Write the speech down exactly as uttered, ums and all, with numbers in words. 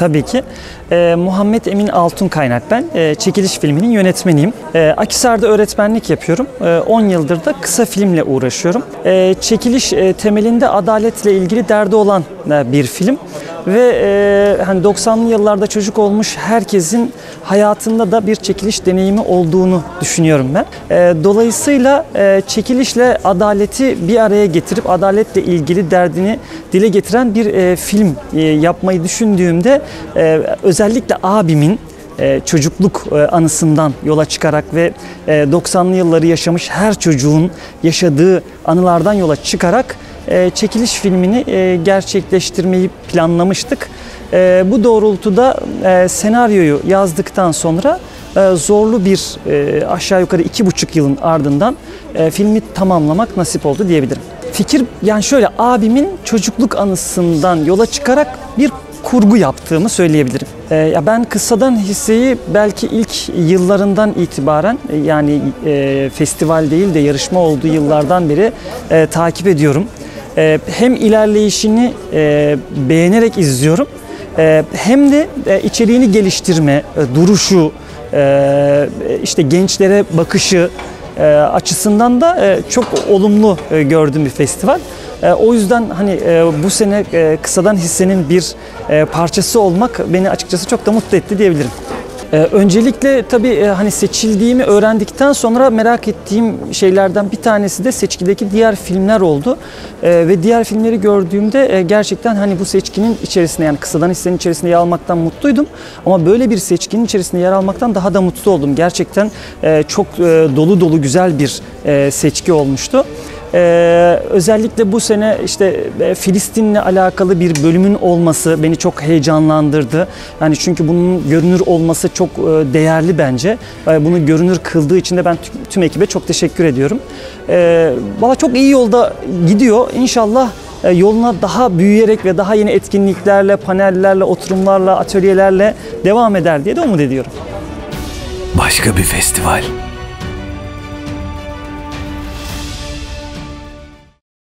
Tabii ki. E, Muhammed Emin Altunkaynak ben. E, çekiliş filminin yönetmeniyim. E, Akhisar'da öğretmenlik yapıyorum. E, on yıldır da kısa filmle uğraşıyorum. E, çekiliş e, temelinde adaletle ilgili derdi olan e, bir film. Ve e, hani doksanlı yıllarda çocuk olmuş herkesin hayatında da bir çekiliş deneyimi olduğunu düşünüyorum ben. E, dolayısıyla e, çekilişle adaleti bir araya getirip adaletle ilgili derdini dile getiren bir e, film e, yapmayı düşündüğümde e, özellikle abimin e, çocukluk e, anısından yola çıkarak ve e, doksanlı yılları yaşamış her çocuğun yaşadığı anılardan yola çıkarak E, çekiliş filmini e, gerçekleştirmeyi planlamıştık. E, bu doğrultuda e, senaryoyu yazdıktan sonra e, zorlu bir e, aşağı yukarı iki buçuk yılın ardından e, filmi tamamlamak nasip oldu diyebilirim. Fikir yani şöyle, abimin çocukluk anısından yola çıkarak bir kurgu yaptığımı söyleyebilirim. E, ya ben Kıssadan Hisse'yi belki ilk yıllarından itibaren e, yani e, festival değil de yarışma olduğu yıllardan beri e, takip ediyorum. Hem ilerleyişini beğenerek izliyorum, hem de içeriğini geliştirme, duruşu, işte gençlere bakışı açısından da çok olumlu gördüğüm bir festival. O yüzden hani bu sene Kıssadan Hisse'nin bir parçası olmak beni açıkçası çok da mutlu etti diyebilirim. Öncelikle tabii hani seçildiğimi öğrendikten sonra merak ettiğim şeylerden bir tanesi de seçkideki diğer filmler oldu. Ve diğer filmleri gördüğümde gerçekten hani bu seçkinin içerisinde, yani Kıssadan Hisse'nin içerisinde yer almaktan mutluydum. Ama böyle bir seçkinin içerisinde yer almaktan daha da mutlu oldum. Gerçekten çok dolu dolu güzel bir seçki olmuştu. Ee, özellikle bu sene işte Filistin'le alakalı bir bölümün olması beni çok heyecanlandırdı. Yani çünkü bunun görünür olması çok değerli bence. Bunu görünür kıldığı için de ben tüm ekibe çok teşekkür ediyorum. Ee, Valla çok iyi yolda gidiyor. İnşallah yoluna daha büyüyerek ve daha yeni etkinliklerle, panellerle, oturumlarla, atölyelerle devam eder diye de umut ediyorum. Başka bir festival.